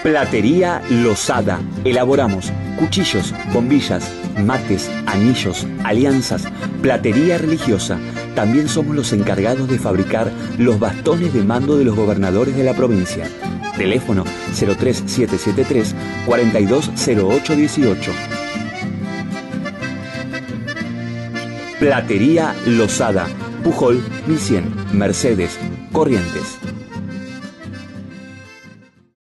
Platería Losada. Elaboramos cuchillos, bombillas, mates, anillos, alianzas, platería religiosa. También somos los encargados de fabricar los bastones de mando de los gobernadores de la provincia. Teléfono 03773 420818. Platería Losada, Pujol 1100, Mercedes, Corrientes.